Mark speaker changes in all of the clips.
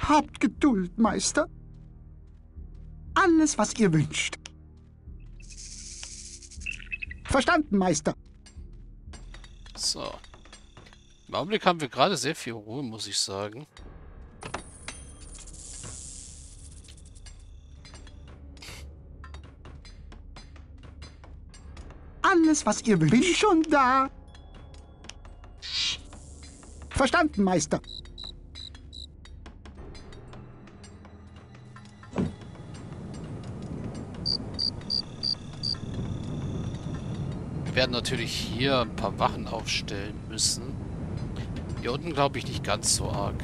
Speaker 1: Habt Geduld, Meister. Alles, was ihr wünscht. Verstanden, Meister.
Speaker 2: So. Im Augenblick haben wir gerade sehr viel Ruhe, muss ich sagen.
Speaker 1: Alles, was ihr wünscht. Bin schon da. Verstanden, Meister.
Speaker 2: Wir werden natürlich hier ein paar Wachen aufstellen müssen. Hier unten glaube ich nicht ganz so arg.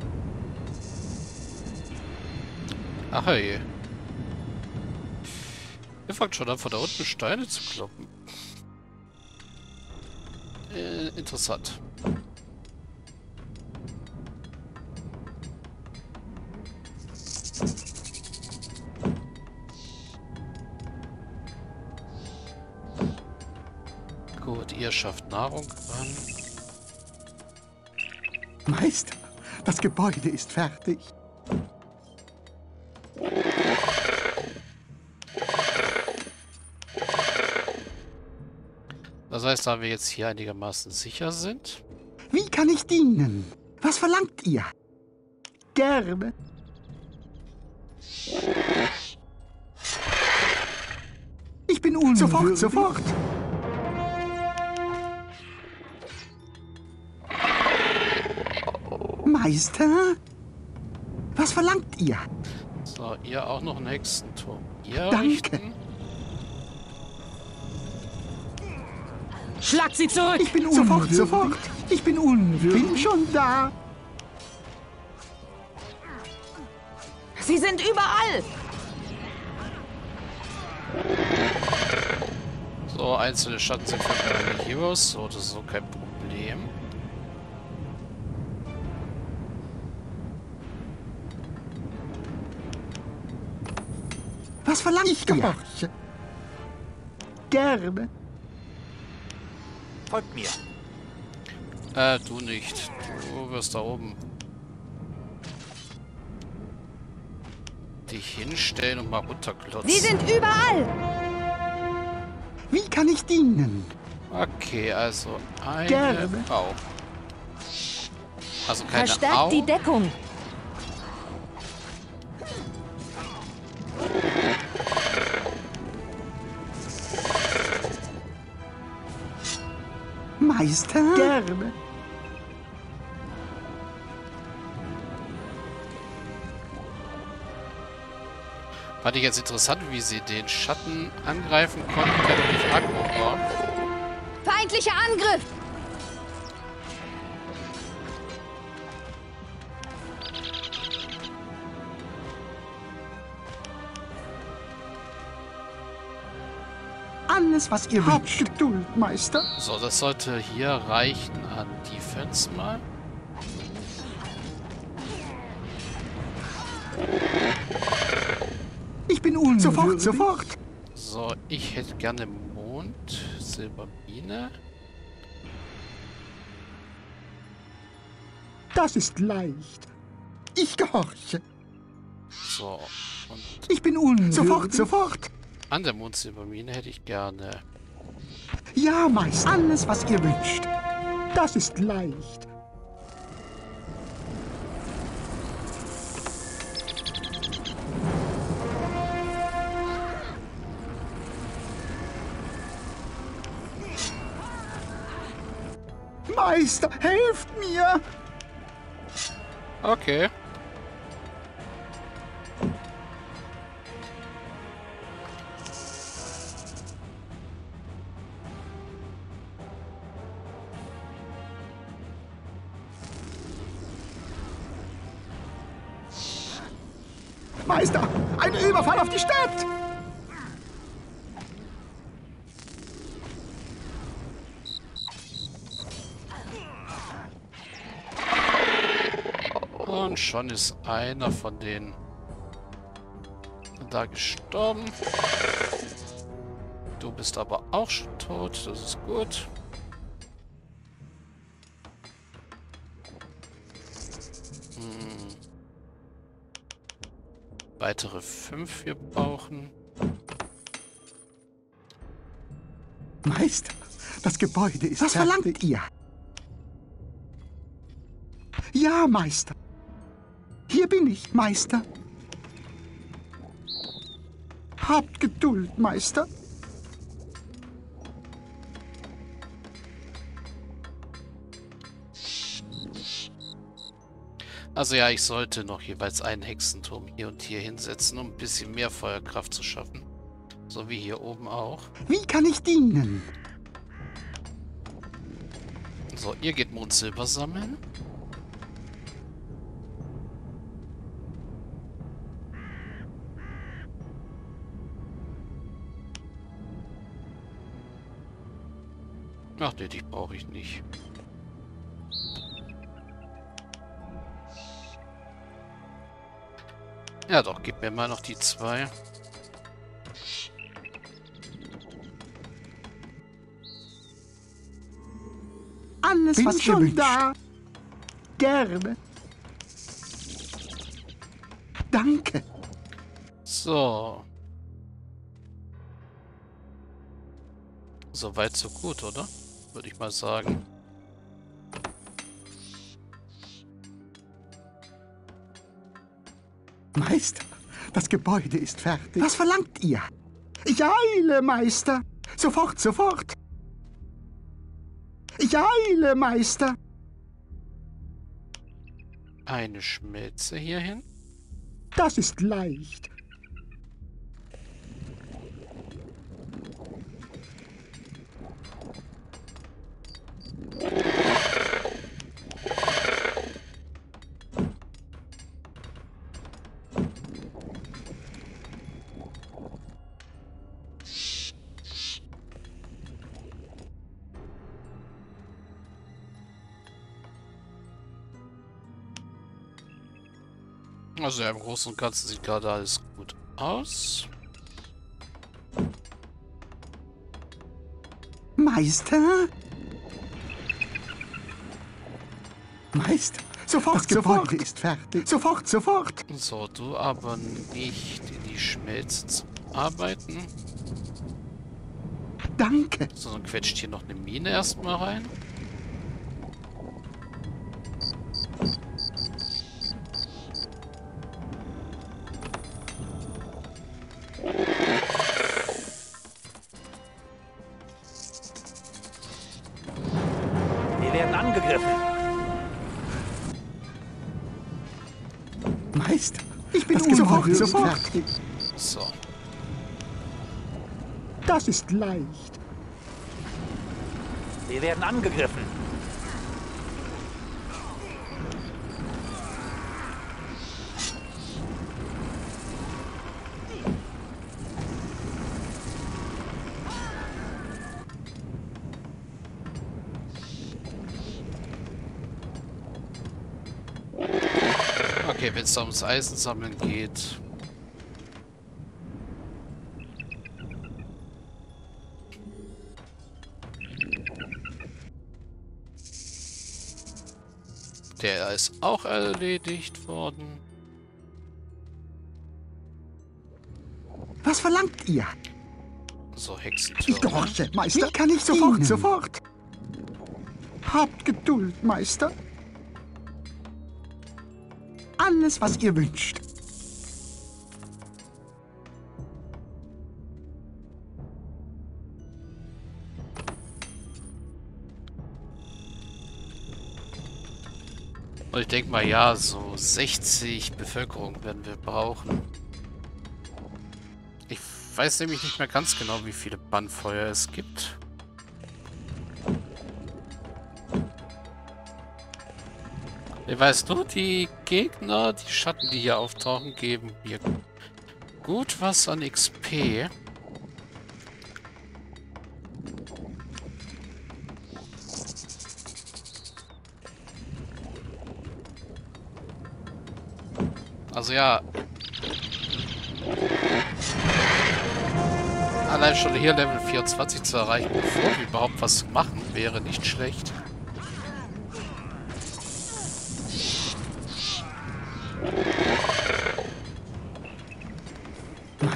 Speaker 2: Ach hey. Ihr fangt schon an, von da unten Steine zu kloppen. Interessant. Gut, ihr schafft Nahrung an.
Speaker 1: Meister, das Gebäude ist fertig.
Speaker 2: Das heißt, da wir jetzt hier einigermaßen sicher sind.
Speaker 1: Wie kann ich dienen? Was verlangt ihr? Gerne. Ich bin unwürdig. Sofort. Meister? Was verlangt ihr?
Speaker 2: So, ihr auch noch einen Hexenturm. Ihr
Speaker 1: Danke.
Speaker 2: richten.
Speaker 3: Schlag sie zurück!
Speaker 1: Ich bin unwürdig. Sofort. Ich bin unwürdig. Bin schon da.
Speaker 3: Sie sind überall!
Speaker 2: So, einzelne Schatten sind für meine Heroes. So, das ist so kein Problem.
Speaker 1: Was verlangt ihr? Gehorche. Gerne.
Speaker 4: Folgt mir.
Speaker 2: Du nicht. Du wirst da oben dich hinstellen und mal runterklotzen.
Speaker 3: Sie sind überall!
Speaker 1: Wie kann ich dienen?
Speaker 2: Okay, also eine
Speaker 1: Gerne.
Speaker 2: Au. Also keine Au.
Speaker 3: Verstärkt die Deckung!
Speaker 1: Meister? Gerne.
Speaker 2: Fand ich jetzt interessant, wie sie den Schatten angreifen konnten, der noch nicht aggro war.
Speaker 3: Feindlicher Angriff!
Speaker 1: Alles, was ihr wünscht. Habt Geduld, Meister.
Speaker 2: So, das sollte hier reichen an Defense mal.
Speaker 1: Ich bin unwürdig. Sofort.
Speaker 2: So, ich hätte gerne Mond, Silbermine.
Speaker 1: Das ist leicht. Ich gehorche.
Speaker 2: So, und
Speaker 1: Ich bin unwürdig. Sofort.
Speaker 2: an der Mond Silbermine hätte ich gerne.
Speaker 1: Ja, Meister. Alles, was ihr wünscht. Das ist leicht. Meister, helft mir!
Speaker 2: Okay.
Speaker 1: Meister, ein Überfall auf die Stadt!
Speaker 2: Und schon ist einer von denen da gestorben. Du bist aber auch schon tot, das ist gut. weitere 5 wir brauchen.
Speaker 1: Meister, das Gebäude ist fertig. Was verlangt ihr? Ja, Meister. Hier bin ich, Meister. Habt Geduld, Meister.
Speaker 2: Also ja, ich sollte noch jeweils einen Hexenturm hier und hier hinsetzen, um ein bisschen mehr Feuerkraft zu schaffen. So wie hier oben auch.
Speaker 1: Wie kann ich dienen?
Speaker 2: So, ihr geht Mondsilber sammeln. Ach nee, dich brauche ich nicht. Ja doch, gib mir mal noch die 2.
Speaker 1: Alles,
Speaker 4: Bin
Speaker 1: was
Speaker 4: schon
Speaker 1: ihr wünscht.
Speaker 4: da.
Speaker 1: Gerne. Danke.
Speaker 2: So. Soweit so gut, oder? Würde ich mal sagen.
Speaker 1: Meister, das Gebäude ist fertig. Was verlangt ihr? Ich eile, Meister. Sofort, sofort. Ich eile, Meister.
Speaker 2: Eine Schmelze hierhin.
Speaker 1: Das ist leicht.
Speaker 2: Also ja, im Großen und Ganzen sieht gerade alles gut aus.
Speaker 1: Meister? Meister, sofort, das Gebäude sofort. Ist fertig. Sofort, sofort.
Speaker 2: So, du aber nicht in die Schmelze zu arbeiten.
Speaker 1: Danke.
Speaker 2: So, dann quetscht hier noch eine Mine erstmal rein.
Speaker 4: Wir werden angegriffen.
Speaker 1: Meister, ich bin sofort, sofort. Fertig.
Speaker 2: So.
Speaker 1: Das ist leicht.
Speaker 4: Wir werden angegriffen.
Speaker 2: Okay, wenn es da ums Eisensammeln geht. Der ist auch erledigt worden.
Speaker 1: Was verlangt ihr?
Speaker 2: So,
Speaker 1: Ich
Speaker 2: Hexentürme.
Speaker 1: gehorche, Meister. Wie kann ich sofort, dienen? Sofort. Habt Geduld, Meister. Alles, was ihr wünscht.
Speaker 2: Und ich denke mal, ja, so 60 Bevölkerung werden wir brauchen. Ich weiß nämlich nicht mehr ganz genau, wie viele Bannfeuer es gibt. Weißt du, die Gegner, die Schatten, die hier auftauchen, geben mir gut was an XP. Also ja. Allein schon hier Level 24 zu erreichen, bevor wir überhaupt was machen, wäre nicht schlecht.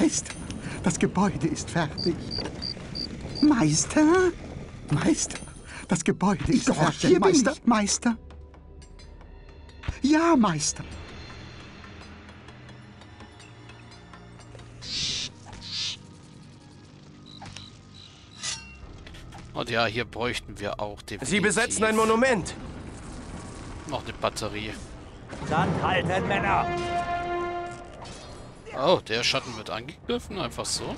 Speaker 1: Meister, das Gebäude ist fertig. Meister? Meister, das Gebäude ist fertig. Hier Meister, Meister. Ja, Meister.
Speaker 2: Und ja, hier bräuchten wir auch definitiv
Speaker 5: Sie besetzen ein Monument.
Speaker 2: noch eine Batterie.
Speaker 4: Standhalten, Männer!
Speaker 2: Oh, der Schatten wird angegriffen, einfach so.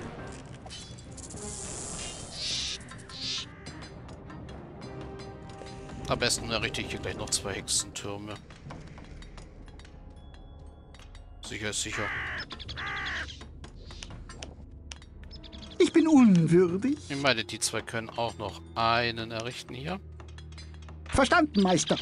Speaker 2: Am besten errichte ich hier gleich noch 2 Hexentürme. Sicher ist sicher.
Speaker 1: Ich bin unwürdig.
Speaker 2: Ich meine, die 2 können auch noch einen errichten hier.
Speaker 1: Verstanden, Meister.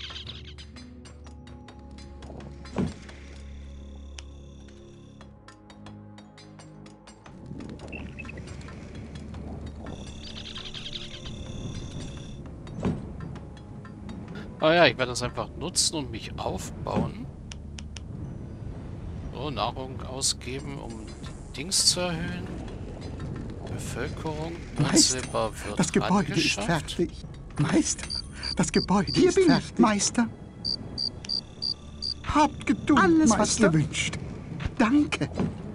Speaker 2: Oh ja, ich werde das einfach nutzen und mich aufbauen. So, Nahrung ausgeben, um die Dings zu erhöhen. Bevölkerung.
Speaker 1: Meister,
Speaker 2: Silber wird
Speaker 1: das Gebäude ist
Speaker 2: angeschafft.
Speaker 1: fertig. Meister, das Gebäude
Speaker 6: Hier
Speaker 1: ist
Speaker 6: bin ich,
Speaker 1: fertig. Meister. Habt Geduld,
Speaker 6: Alles, was
Speaker 1: Meister.
Speaker 6: ihr
Speaker 1: wünscht. Danke.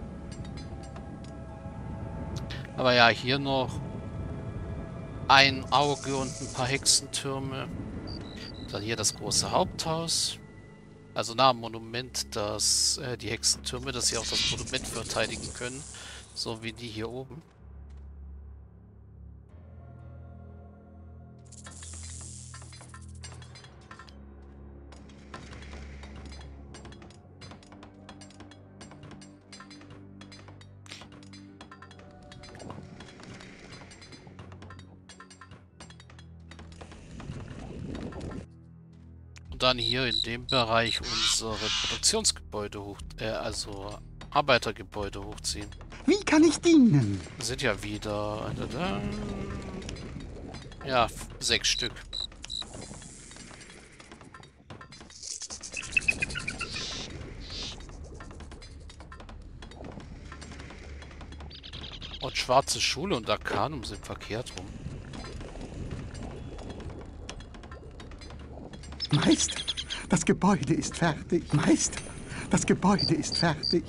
Speaker 2: Aber ja, hier noch ein Auge und ein paar Hexentürme. Dann hier das große Haupthaus. Also nah am Monument, dass die Hexentürme, dass sie auch das Monument verteidigen können. So wie die hier oben. Dann hier in dem Bereich unsere Produktionsgebäude also Arbeitergebäude hochziehen.
Speaker 1: Wie kann ich dienen?
Speaker 2: Sind ja wieder ja 6 Stück. Und schwarze Schule und Arcanum sind verkehrt rum.
Speaker 1: Meister, das Gebäude ist fertig. Meister, das Gebäude ist fertig.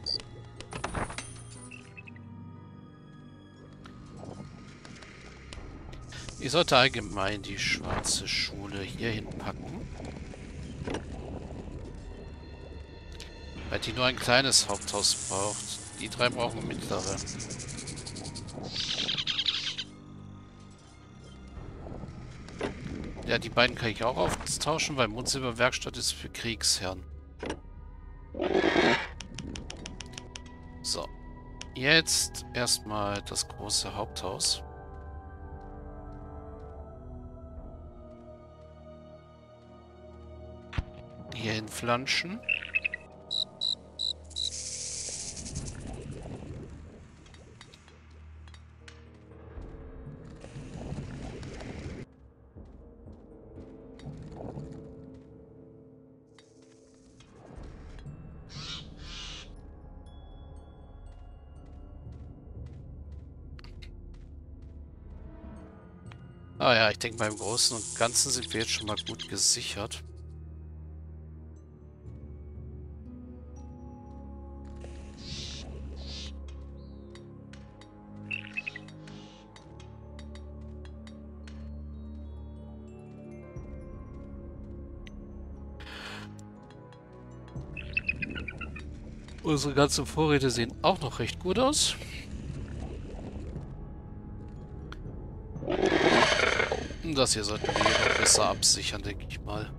Speaker 2: Ich sollte allgemein die schwarze Schule hier hinpacken. Weil die nur ein kleines Haupthaus braucht. Die 3 brauchen mittlere. Ja, die beiden kann ich auch austauschen, weil Mondsilberwerkstatt ist für Kriegsherren. So. Jetzt erstmal das große Haupthaus. Hier hinflanschen. Ah ja, ich denke mal im Großen und Ganzen sind wir jetzt schon mal gut gesichert. Unsere ganzen Vorräte sehen auch noch recht gut aus. Das hier sollten wir noch besser absichern, denke ich mal.